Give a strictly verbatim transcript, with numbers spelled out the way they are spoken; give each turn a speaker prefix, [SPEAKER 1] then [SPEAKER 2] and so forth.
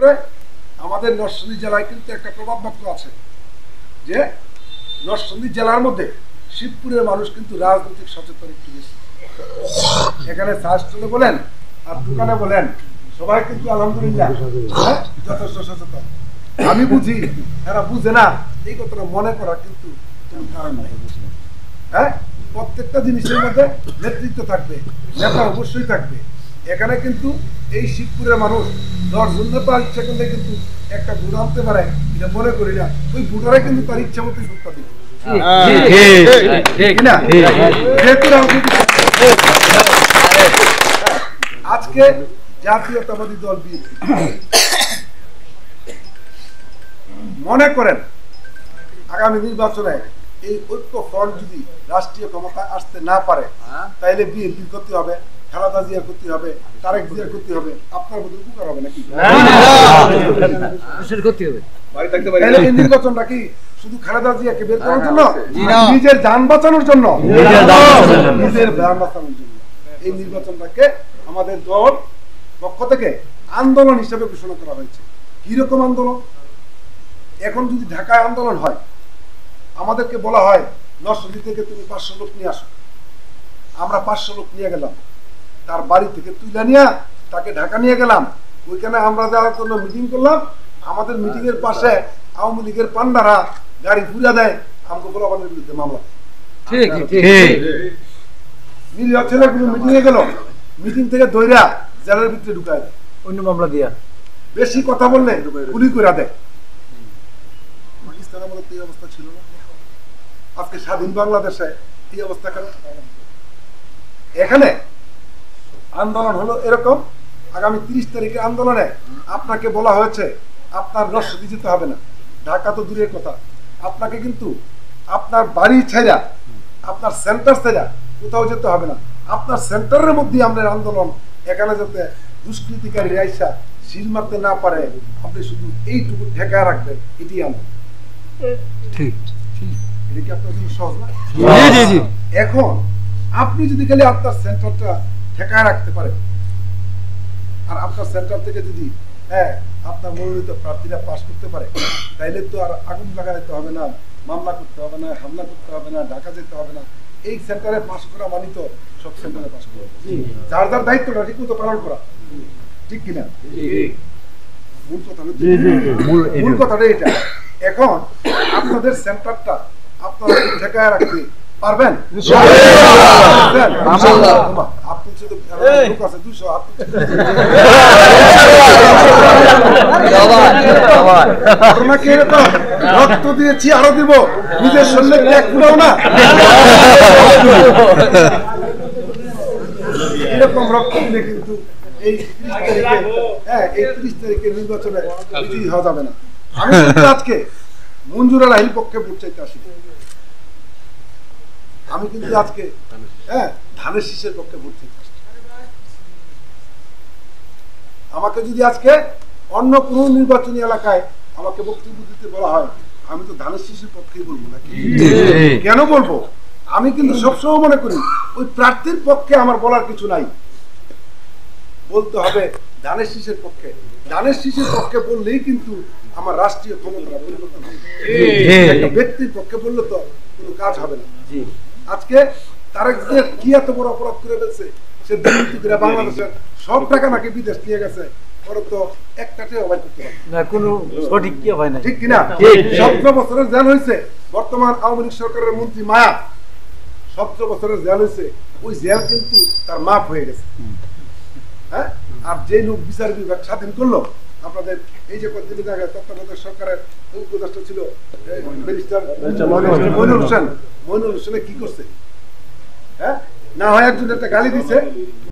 [SPEAKER 1] করে আমাদের নরসিংদী জেলায় কিন্তু একটা প্রভাব মাত্র আছে যে নরসিংদী জেলার মধ্যে শিবপুরের মানুষ কিন্তু রাজনৈতিক সচেতন একটু বেশি। এখানে শাস্ত্রে বলেন আর দোকানে বলেন সবাই কিন্তু আলহামদুলিল্লাহ যথেষ্ট সচেতন। আমি বুঝি এরা বুঝে না এই কথাটা মনে করা কিন্তু কোনো কারণ নাই। হ্যাঁ, প্রত্যেকটা জিনিসের মধ্যে নেতৃত্ব থাকবে, নেতা অবশ্যই থাকবে। এখানে কিন্তু এই শিবপুরের মানুষ দশ জন নেতা ইচ্ছা করলে কিন্তু একটা ভোট আনতে পারে, এটা মনে করি না। ওই ভোটারে কিন্তু তার ইচ্ছা মতো ভোটটা দিবে। আজকে জাতীয়তাবাদী দল বিএনপি মনে করেন আগামী নির্বাচনে এই ঐক্য ফ্রন্ট যদি রাষ্ট্রীয় ক্ষমতা আসতে না পারে তাইলে বিএনপির ক্ষতি হবে, খালেদা জিয়ার ক্ষতি হবে, তারেক জিয়ার ক্ষতি হবে, আপনার মধ্যে উপকার হবে নাকি? এই নির্বাচনটা কি শুধু খালেদা জিয়াকে বের করার জন্য, নিজের যান বাঁচানোর জন্য? নিজের যান বাঁচানোর জন্য এই নির্বাচনটাকে আমাদের দল পক্ষ থেকে আন্দোলন হিসেবে ঘোষণা করা হয়েছে। কিরকম আন্দোলন? এখন যদি ঢাকায় আন্দোলন হয়, আমাদেরকে বলা হয় নরসিংদী থেকে তুমি পাঁচশো লোক নিয়ে আসো। আমরা পাঁচশো লোক নিয়ে গেলাম, তার বাড়ি থেকে তুলে নিয়ে তাকে ঢাকা নিয়ে গেলাম। ওইখানে আমরা যাওয়ার জন্য মিটিং করলাম। আমাদের মিটিং এর পাশে আওয়ামী লীগের পান্ডারা গাড়ি পুরা দেয়, আমাকে বলাবানের বিরুদ্ধে মামলা। নিরীহ ছেলেগুলো মিটিং এ গেল, মিটিং থেকে দইরা জেলের ভিতরে ঢুকায় দেয় অন্য মামলা দিয়া। বেশি কথা বললে গুলি করে দেয়। পাকিস্তানের মধ্যে এই অবস্থা ছিল না। আজকে স্বাধীন বাংলাদেশে এই অবস্থা কেন? এখানে আন্দোলন হলো এরকম, আগামী তিরিশ তারিখে আন্দোলনে আপনাকে বলা হয়েছে আপনার নরসিংদী যেতে হবে না, ঢাকা তো দূরের কথা, আপনাকে কিন্তু আপনার বাড়ি ছেড়া, আপনার সেন্টার ছেড়া কোথাও যেতে হবে না। আপনার সেন্টারের মধ্যে আমাদের আন্দোলন, এখানে যাতে দুষ্কৃতিকারী আইসা সিল মারতে না পারে, আপনি শুধু এইটুকু ঠেকায় রাখবেন, এটি আন্দোলন। এটা কি আপনার জন্য সহজ না? এখন আপনি যদি খালি আপনার সেন্টারটা ঠেকায় রাখতে পারেন, আর আপনার সেন্টার থেকে যদি হ্যাঁ আপনার মনোনীত প্রার্থীরা পাস করতে পারে, তাইলে তো আর আগুন লাগাইতে হবে না, মামলা করতে হবে না, হামলা করতে হবে না, ঢাকা যেতে হবে না। এই সেন্টারে পাস করা মানে তো সব সেন্টারে পাস করা, যার যার দায়িত্বটা ঠিক মতো পালন করা, ঠিক কিনা? মূল কথা মূল কথাটা এটা। এখন আপনাদের সেন্টারটা আপনারা ঠেকায় রাখতে পারবেন? আপনি শুধু দুশো রক্ত দিয়েছি, আরো দিব, নিজের শরীরে ত্যাগ করেও না। এরকম রক্ত দিলে কিন্তু এই ত্রিশ তারিখে হ্যাঁ এই ত্রিশ তারিখে নির্বাচনে বিজয়ী হওয়া যাবে না। আমি আজকে মঞ্জুর আলাহির পক্ষে ভোট চাইতে আসি। আমি কিন্তু আজকে হ্যাঁ ধানের শীষের পক্ষে ভোট চাইতে আসছি। আমাকে যদি আজকে অন্য কোন নির্বাচনী এলাকায় আমাকে বক্তব্য দিতে বলা হয়, আমি তো ধানের শীষের পক্ষেই বলবো না। কেন বলবো? আমি কিন্তু সবসময় মনে করি ওই প্রার্থীর পক্ষে আমার বলার কিছু নাই, বলতে হবে ধানের শীষের পক্ষে। ধানের শীষের পক্ষে বললেই কিন্তু আমার রাষ্ট্রীয় ক্ষমতা পরিবর্তন হবে। একটা ব্যক্তির পক্ষে বললে তো কোনো কাজ হবে না। আজকে তারেক জিয়া কি এত বড় অপরাধ করে ফেলছে, সে দুর্নীতি করে বাংলাদেশের সব টাকা নাকি বিদেশ নিয়ে গেছে, পরে তো একটাতে অবাই করতে পারে না, কোনো সঠিক কি হয় না, ঠিক কিনা? সতেরো বছরের জেল হয়েছে বর্তমান আওয়ামী লীগ সরকারের মন্ত্রী মায়া, সতেরো বছরের জেল হয়েছে, ওই জেল কিন্তু তার মাফ হয়ে গেছে। হ্যাঁ, আর যে লোক বিচার বিভাগ স্বাধীন করলো, আপনাদের এই যে কয়েকদিন আগে তত্ত্বাবধায়ক সরকারের উপদেষ্টা ছিল ব্যারিস্টার মইনুল হোসেন, মইনুল হোসেনে কি করছে? হ্যাঁ, না হয় একজন একটা গালি দিছে,